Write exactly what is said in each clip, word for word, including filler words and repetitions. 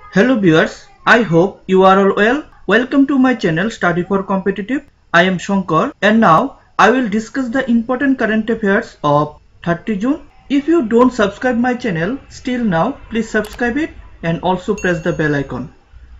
Hello viewers, I hope you are all well. Welcome to my channel Study for Competitive. I am Shankar and now I will discuss the important current affairs of thirtieth June. If you don't subscribe my channel still now, please subscribe it and also press the bell icon.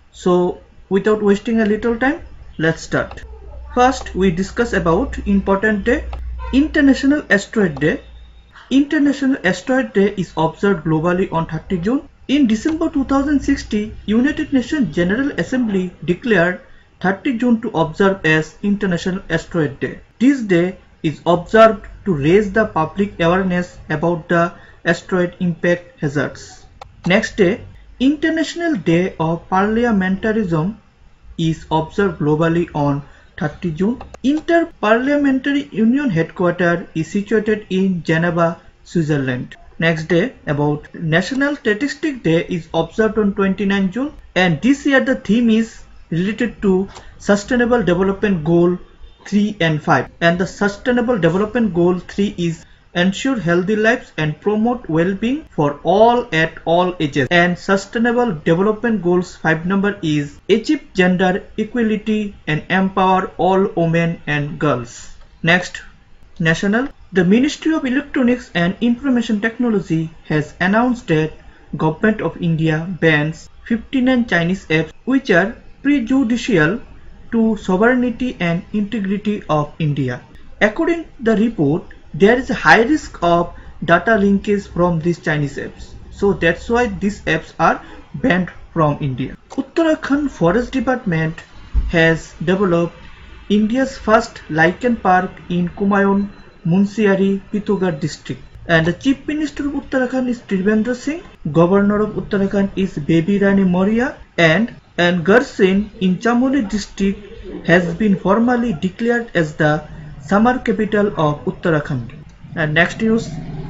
So without wasting a little time, let's start. First we discuss about important day, International Asteroid Day. International Asteroid Day is observed globally on thirtieth June. In December two thousand sixteen, United Nations General Assembly declared thirtieth June to observe as International Asteroid Day. This day is observed to raise the public awareness about the asteroid impact hazards. Next day, International Day of Parliamentarism is observed globally on thirtieth June. Inter-Parliamentary Union headquarters is situated in Geneva, Switzerland. Next day, about National Statistics Day is observed on twenty-ninth June, and this year the theme is related to Sustainable Development Goal three and five, and the Sustainable Development Goal three is ensure healthy lives and promote well-being for all at all ages, and Sustainable Development Goals five number is achieve gender equality and empower all women and girls. Next, National. The Ministry of Electronics and Information Technology has announced that Government of India bans fifty-nine Chinese apps which are prejudicial to sovereignty and integrity of India. According to the report, there is a high risk of data linkage from these Chinese apps. So that's why these apps are banned from India. Uttarakhand Forest Department has developed India's first lichen park in Kumaon Munsiari, Pithogarh district, and the Chief Minister of Uttarakhand is Trivendra Singh, Governor of Uttarakhand is Baby Rani Maurya, and and Garsen in Chamoli district has been formally declared as the summer capital of Uttarakhand. And next news,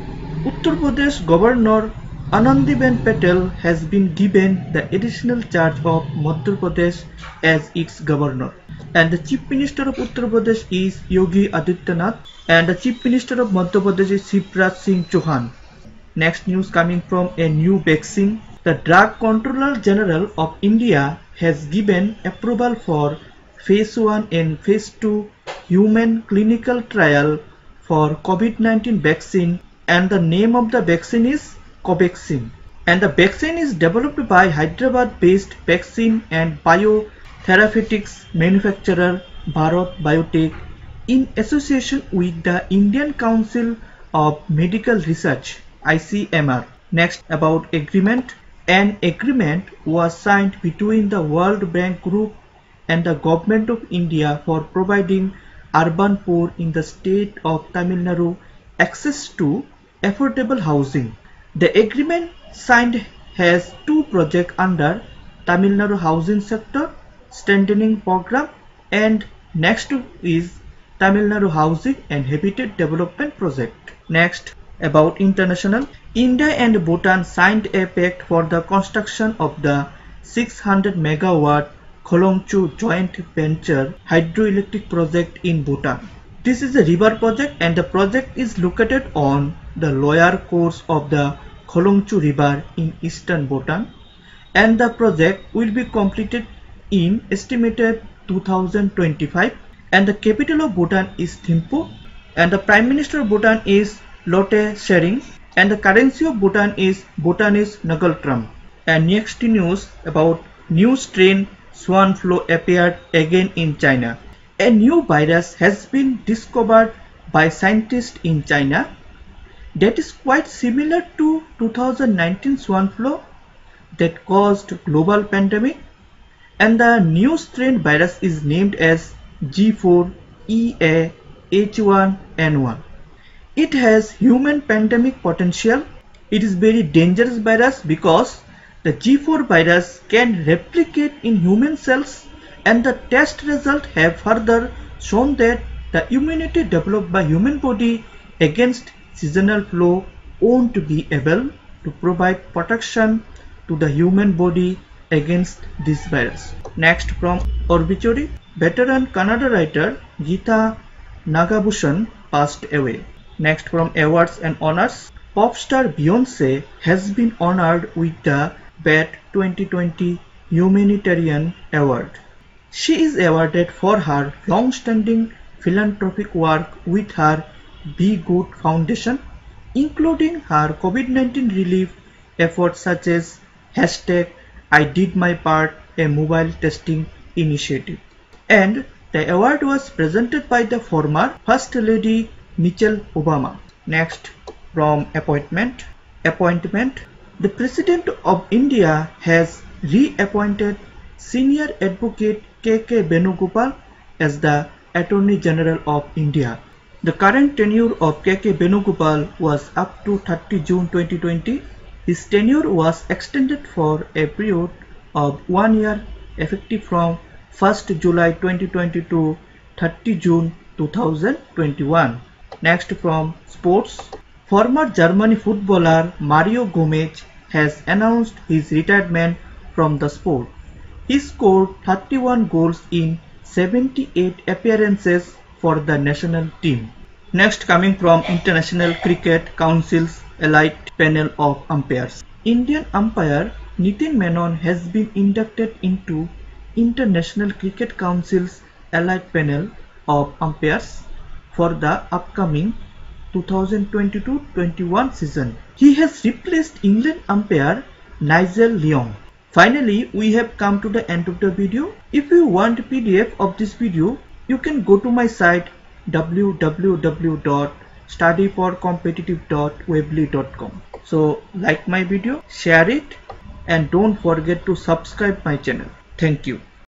Uttar Pradesh Governor Anandiben Patel has been given the additional charge of Madhya Pradesh as its governor. And the Chief Minister of Uttar Pradesh is Yogi Adityanath, and the Chief Minister of Madhya Pradesh is Shivraj Singh Chauhan. Next news coming from a new vaccine. The Drug Controller General of India has given approval for phase one and phase two human clinical trial for COVID nineteen vaccine, and the name of the vaccine is Covaxin. And the vaccine is developed by Hyderabad-based vaccine and biotherapeutics manufacturer Bharat Biotech in association with the Indian Council of Medical Research I C M R. Next, about agreement. An agreement was signed between the World Bank Group and the Government of India for providing urban poor in the state of Tamil Nadu access to affordable housing. The agreement signed has two projects under Tamil Nadu Housing Sector Strengthening Program, and next is Tamil Nadu Housing and Habitat Development Project. Next, about international. India and Bhutan signed a pact for the construction of the six hundred megawatt Kholongchu joint venture hydroelectric project in Bhutan. This is a river project, and the project is located on the lower course of the Kholongchu river in eastern Bhutan, and the project will be completed in estimated two thousand twenty-five, and the capital of Bhutan is Thimphu, and the Prime Minister of Bhutan is Lotte Tshering, and the currency of Bhutan is Bhutanese Nagaltram. And next news about new strain swan flu appeared again in China. A new virus has been discovered by scientists in China that is quite similar to two thousand nineteen swan flu that caused global pandemic, and the new strain virus is named as G four E A H one N one. It has human pandemic potential. It is very dangerous virus because the G four virus can replicate in human cells, and the test results have further shown that the immunity developed by human body against seasonal flu won't be able to provide protection to the human body against this virus. Next, from obituary, veteran Kannada writer Geeta Nagabhushan passed away. Next, from awards and honors, pop star Beyonce has been honored with the Bat twenty twenty Humanitarian Award. She is awarded for her long-standing philanthropic work with her Be Good Foundation, including her COVID nineteen relief efforts such as hashtag I Did My Part, a mobile testing initiative. And the award was presented by the former First Lady Michelle Obama. Next, from appointment. Appointment. The President of India has reappointed Senior Advocate K K Venugopal as the Attorney General of India. The current tenure of K K Venugopal was up to thirtieth June twenty twenty. His tenure was extended for a period of one year effective from first July twenty twenty to thirtieth June two thousand twenty-one. Next, from sports. Former Germany footballer Mario Gomez has announced his retirement from the sport. He scored thirty-one goals in seventy-eight appearances for the national team. Next, coming from International Cricket Council's elite panel of umpires. Indian umpire Nitin Menon has been inducted into International Cricket Council's elite panel of umpires for the upcoming two thousand twenty-two twenty-one season. He has replaced England umpire Nigel Lyon. Finally, we have come to the end of the video. If you want a P D F of this video, you can go to my site w w w dot study for competitive dot weebly dot com. So like my video, share it, and don't forget to subscribe my channel. Thank you.